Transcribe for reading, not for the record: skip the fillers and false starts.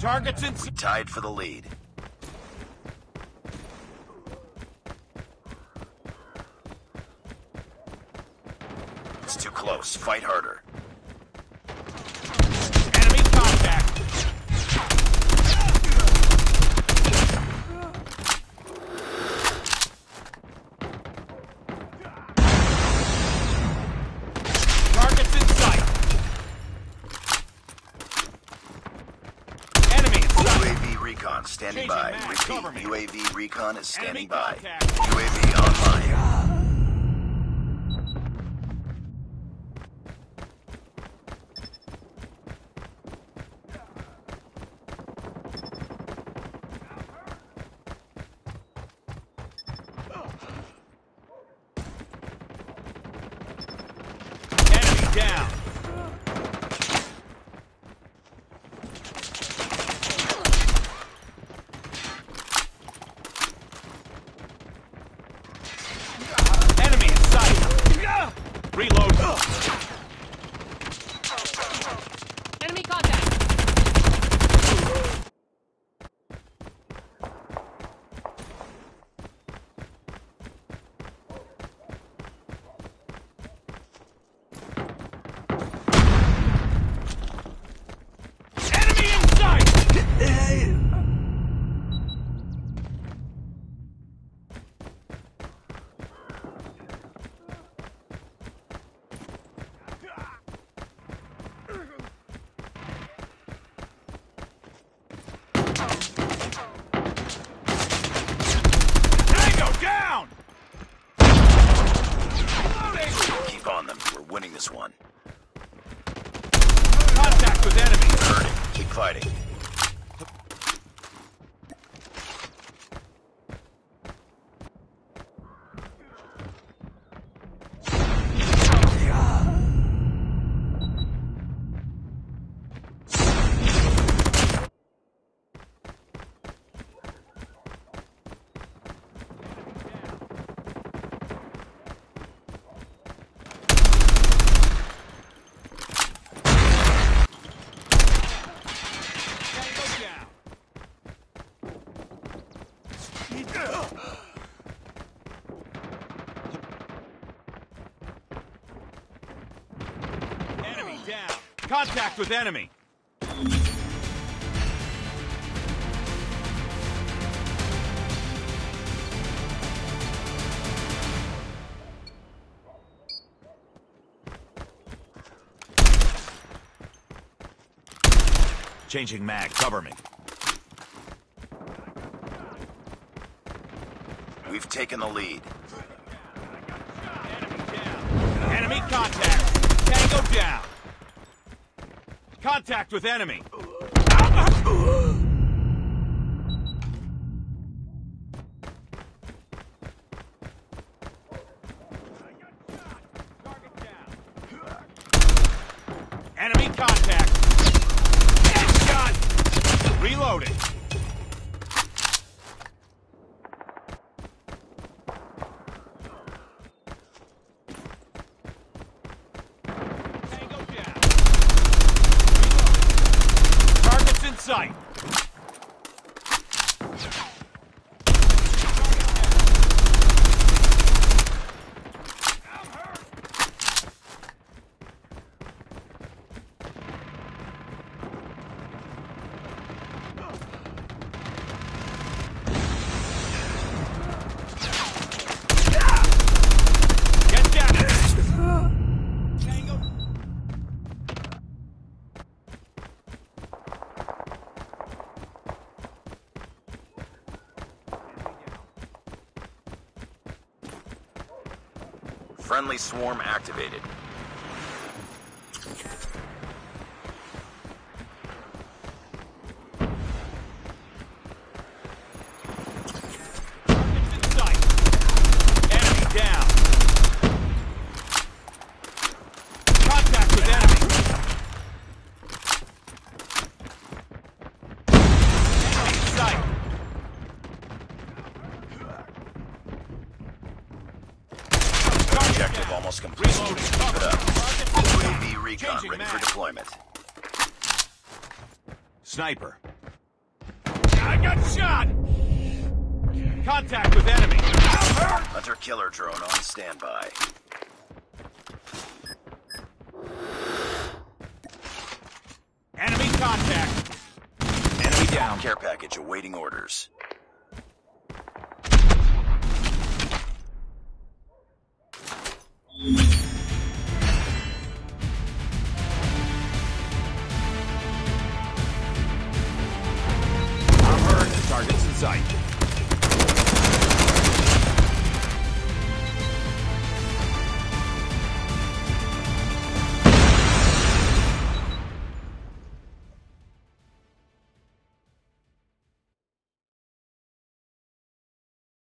Targets in. We tied for the lead. It's too close. Fight harder. Enemy contact. Targets in sight. Enemy in sight. UAV recon standing by. Changing mag, Repeat, cover me. UAV recon is Enemy standing by. contact. UAV online. Enemy down. Enemy in sight. Reload. Enemy contact. Enemy in sight. Tango down. Keep on them. We're winning this one. Contact with enemy. Hurting. Keep fighting. Tango down. Enemy down. Contact with enemy. Changing mag. Cover me. We've taken the lead. Enemy down. Enemy contact. Tango down. Contact with enemy. Target down. Enemy contact. Headshot. Reloading. Tango down. Reloading. Targets in sight. Get down. Tango. Friendly swarm activated. Targets in sight. Enemy down. Contact with enemy. Enemy in sight. Target Objective down. almost complete. Reloading. Keep it up. Target. UAV recon Changing ready for mag. deployment. Sniper. I got shot! Contact with enemy. Hunter-killer drone on standby. Enemy contact. Enemy down. Care package awaiting orders.